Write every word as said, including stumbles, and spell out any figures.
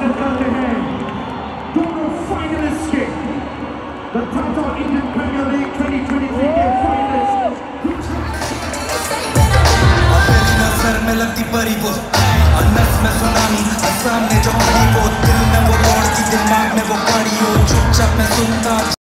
स्वागत करते हैं दोनों फाइनलिस्ट के the Tata Indian Premier League twenty twenty-three के फाइनलिस्ट। सर में लगती परी वो अनस में सुनामी सामने जो खड़ी वो दिल में वो दौड़ती दिमाग में वो पड़ी हो चुपचाप मैं सुनता